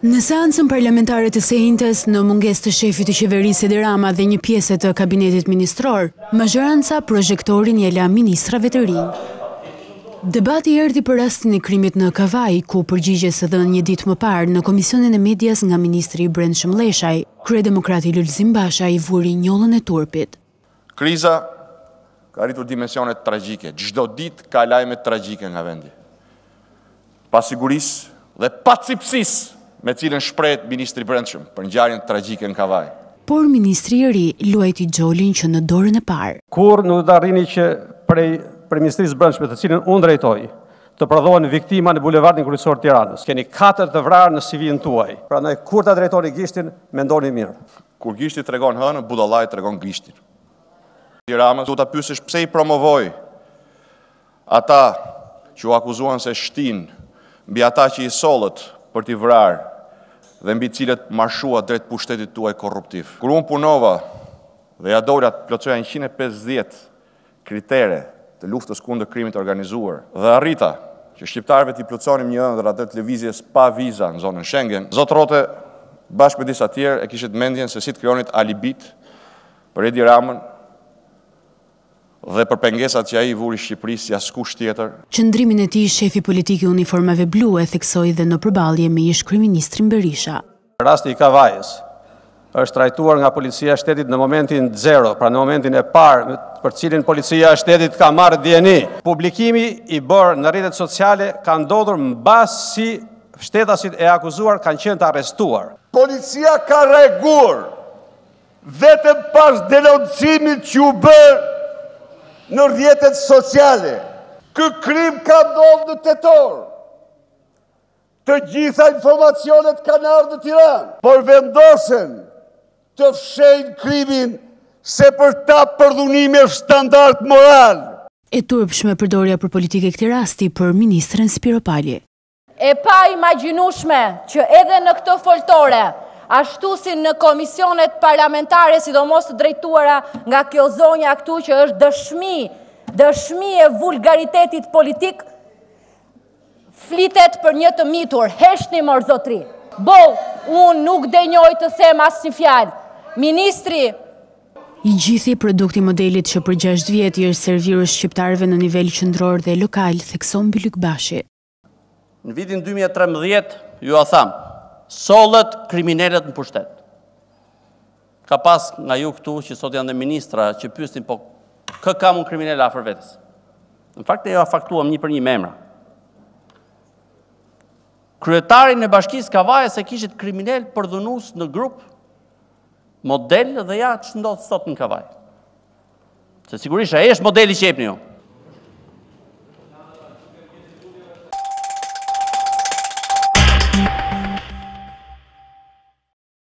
Në seancën parlamentare të sejntes, në mungesë të shefit të qeverisë Edi Rama dhe një pjesë të kabinetit ministror, mazhoranca projektorin i la ministrave të rinj. Debati erdhi për rastin e krimit në Kavaj, ku përgjigjes së dhënë një ditë më parë në Komisionin e Medias nga ministri i Brendshëm Leshaj, kryedemokrati Lulzim Basha i vuri njollën e turpit. Kriza ka arritur dimensione tragjike. Çdo ditë ka lajme tragjike nga vendi. Pasigurisë dhe pacipsisë me cilën shprehet ministri i Brendshëm për ngjarjen tragjike në Kavaj. Por ministri i ri luajti xholin që në dorën e parë. Kur nuk do të arrini që prej Ministrisë Brendshme, të cilën unë drejtoj, të prodhohen viktima në bulevardin kryesor të Tiranës. Keni 4 të vrarë në CV-n tuaj. Prandaj kur ta drejtoni gishtin, mendoni mirë. Kur gishti tregon hënën, budallai tregon gishtin. Edi Rama do ta pyesësh pse i promovoi ata që u akuzuan se shtin mbi ata që i sollët për t'i vrarë dhe mbi cilët marshua drejt pushtetit tuaj korruptiv. Kur unë punova dhe ja dola të plotësoja 150 kritere të luftës kundër krimit të organizuar dhe arrita që shqiptarëve t'i plotësonim një ëndër atë lëvizjes pa viza në zonën Schengen, Zot Rote bashkë me disa tjerë e kishit mendjen se si të krijonit alibit për Edi Ramën dhe për pengesat që ai i vuri Shqipërisë si askush tjetër. Qëndrimin e tij shefi politik i uniformave blu e theksoi dhe në përballje me ish-kryeministrin Berisha. Rasti i Kavajës është trajtuar nga policia e shtetit në momentin 0, pra në momentin e parë për cilin policia e shtetit ka marrë dieni. Publikimi i bërë në rrjetet sociale ka ndodhur mbasi shtetasit e akuzuar kanë qenë të arrestuar. Policia ka reaguar vetëm pas denoncimit që u bërë në rrjetet sociale. Ky krim ka ndodhur në tetor. Të gjitha informacionet kanë ardhur në Tiranë, por vendosen të fshejnë krimin se për ta përdhunime standard moral. E turpshme përdorja për politikë këtij rasti për ministren Spiro Palli. E pa imagjinueshme që edhe në këtë foltore, ashtu si në komisionet parlamentare, sidomos të drejtuara nga kjo zonja këtu që është dëshmi e vulgaritetit politik, flitet për një të mitur, heshni mor zotri. Unë nuk denjoj të them asnjë fjalë. Ministri I gjithi produkti modelit që për 6 vjet i është serviru shqiptarëve në nivel qendror dhe lokal, thekson Bylyk Bashi. Në vitin 2013, ju a tham, sollët kriminalet në pushtet. Ka pas nga ju këtu që sot janë dhe ministra që pyesnin po kë kam unë kriminal afër vetes. Në fakt ne ju faktuam një për një me emra. Kryetarin e Bashkisë Kavajës e kishit kriminal përdhunues në grup model dhe ja që ndodhë sot në Kavaj. Se sigurisht, a është modeli që jepni ju.